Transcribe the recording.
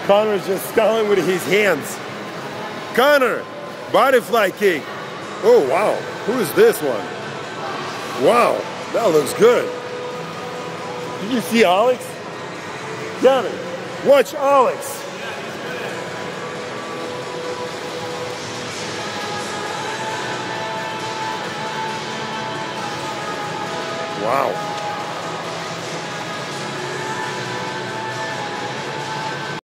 Connor's just stalling with his hands. Connor, butterfly kick. Oh, wow. Who is this one? Wow, that looks good. Did you see Alex? Kevin, watch Alex. Wow.